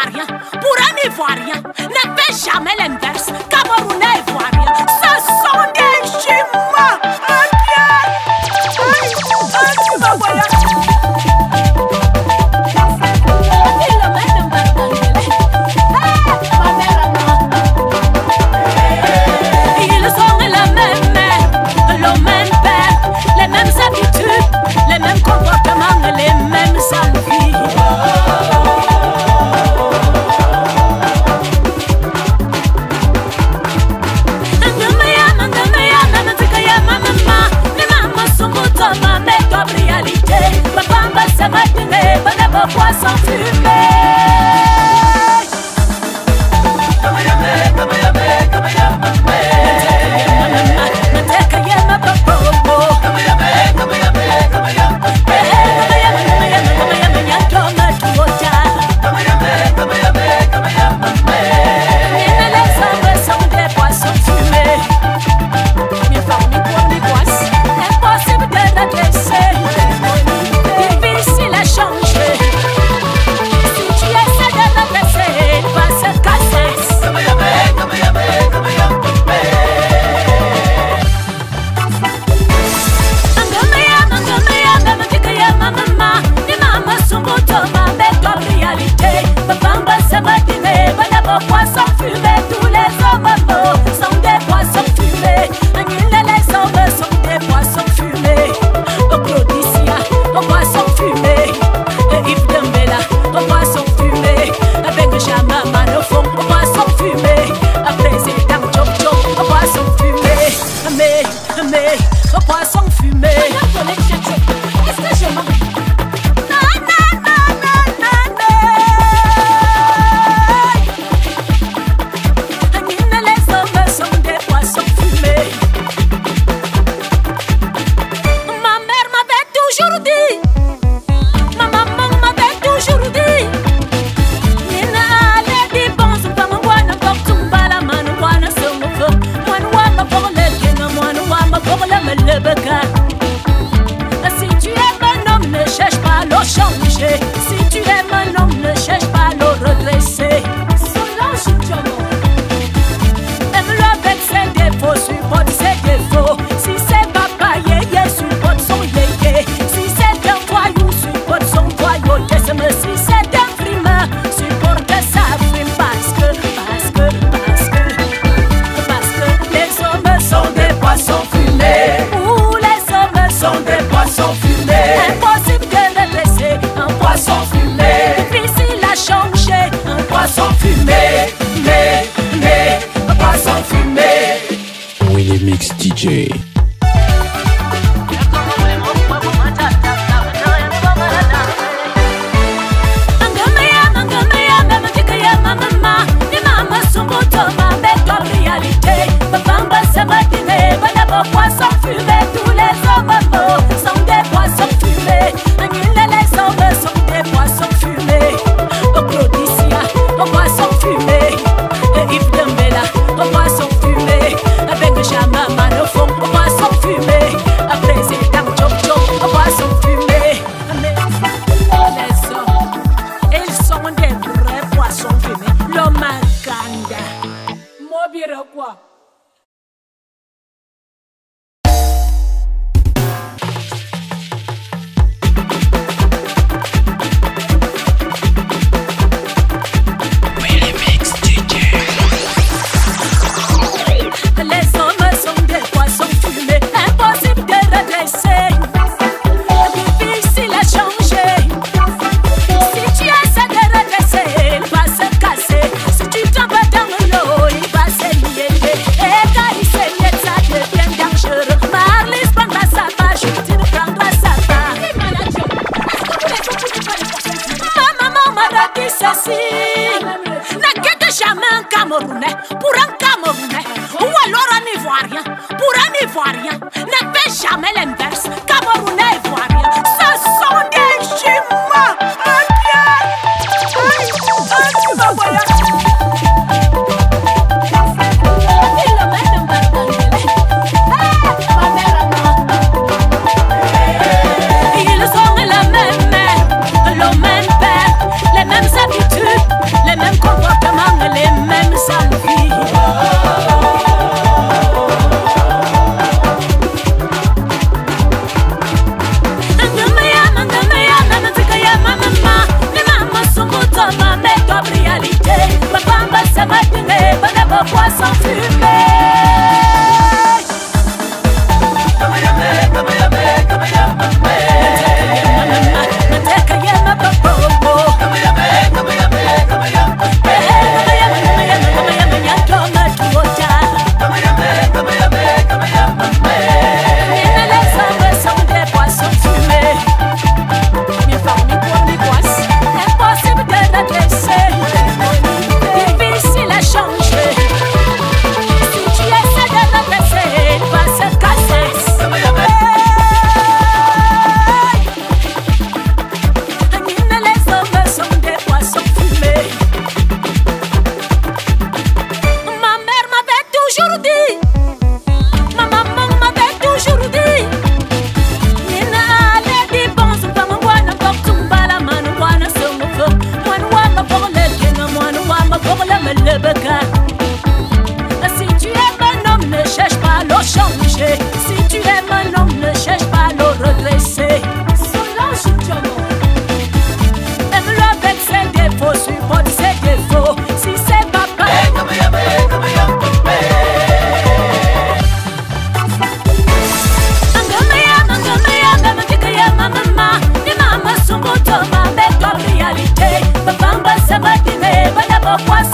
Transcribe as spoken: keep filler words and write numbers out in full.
Ivoirien, pour un Ivoirien, ne fais jamais l'inverse. Camerounais Ivoirien, ce sont des jumeaux. Un bien, un jumeau, voilà. Ils ont la même mère, le même père, les mêmes habitudes, les mêmes comportements, les mêmes envies. Poisson fumé. Poisson fumé, tous les hommes sont des poissons fumés. Les hommes sont des poissons fumés. Au Claudicia, au poisson fumé. Yves Dembela, au poisson fumé. Benjamin Manofon, au poisson fumé. Président Chop Chop, au poisson fumé. Mais, mais, au poisson fumé. Est-ce que je m'en... Si tu aimes un homme, ne cherche pas à le changer. Si tu aimes un homme, ne cherche pas à le redresser. Aime-le avec ses défauts, supporte ses défauts. Si c'est papa yéyé, supporte son yéyé. Si c'est un voyou, supporte son voyauté. Si c'est un frimeur, supporte sa frime. Parce que, parce que, parce que, parce que les hommes sont des poissons fumés. Sont des poissons fumés. Impossible de redresser un poisson fumé. Difficile à changer un poisson fumé. Mais, mais, un poisson fumé. Willy Mix D J. Poisson fumé, tous les hommes sont des poissons fumés. Les hommes sont des poissons fumés. Au Claudicia, au poisson fumé. Yves Dembela, au poisson fumé. Benjamin Manofon, au poisson fumé. Président Chop Chop, au poisson fumé. Les hommes, ils sont des vrais poissons fumés. L'homme à Ganda. Mobile quoi? Camerounais, pour un Camerounais, ou alors un Ivoirien, pour un Ivoirien, ne fais jamais l'inverse. Camerounais, Ivoirien, ce sont des jumeaux. Un bien, un jumeau, voilà. Ils ont la même mère, le même père, les mêmes habitudes. comme réalité. Ma femme se maintenait, ma lèvre voix sans fumer. Si tu aimes un homme, ne cherche pas à le changer. Si tu aimes un homme, ne cherche pas à le redresser. Solange Diamant. Aime-le avec ses défauts, supporte ses défauts. Si c'est papa, réalité. Ma femme va se maquiller, va d'abord voir